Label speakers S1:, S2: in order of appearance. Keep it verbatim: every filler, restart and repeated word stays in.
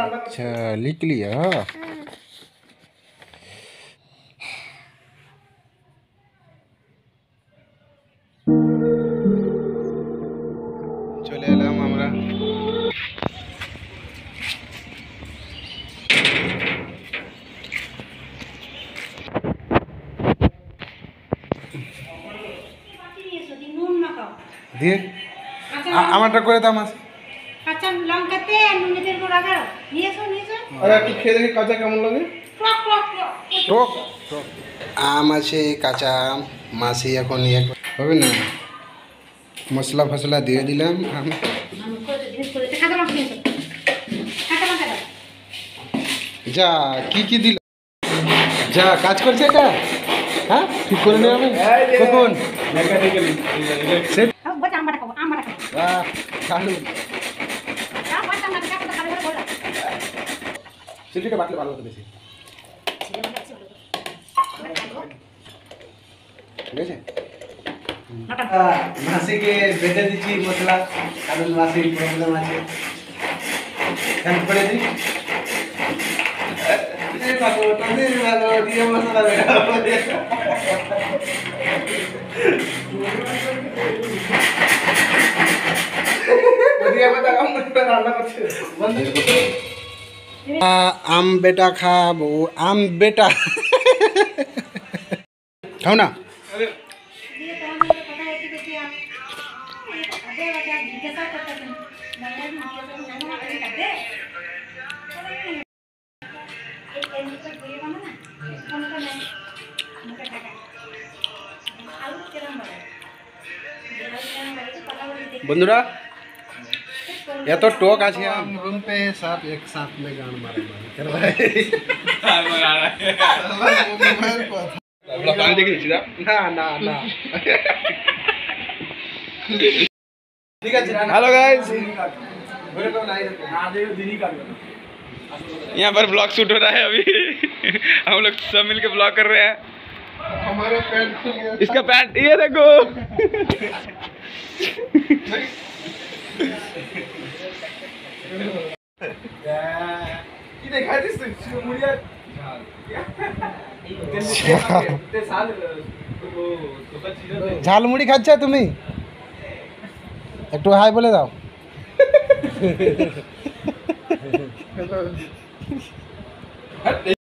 S1: अच्छा लिख लिया। চলে এলাম আমরা। দিয়ে আমারটা করে দাও মাছ।
S2: কাঁচা লঙ্কাতে নুনে তেল করে রাখো। নিয়েছো নিয়েছো।
S1: আর একটু খেয়ে দেখি কাঁচা কেমন লাগে।
S2: টক টক
S1: টক টক আম আছে, কাঁচা আম মাছি এখন ইয়ে হবে না। মশলা ফসলা দিয়ে দিলাম। আমি যা কি কি দিল, যা কাজ করছে এটা। হ্যাঁ ঠিক করে নেব আমি কখন সেটা বাটলে ভালো হতো বেশি। ঠিক আছে
S3: মাসিকে বেটে দিচ্ছি মশলা, কারণ মাসির প্রবলেম আছে। হেল্প করে দিই। মশলা
S1: আম বেটা খাবো, আম বেটা খাও না। বন্ধুরা এত টক আছে हम रूम पे सब एक साथ में गान मारे मारे कर रहा है। पानी देखी ना ना ना ठीक है। हेलो गाइस, यहाँ पर ब्लॉग शूट हो रहा है अभी। हम लोग सब मिल के ब्लॉग कर रहे हैं। हमारे पैंट, इसका पैंट ये देखो। ঝালমুড়ি খাচ্ছ তুমি? একটু হাই বলে দাও।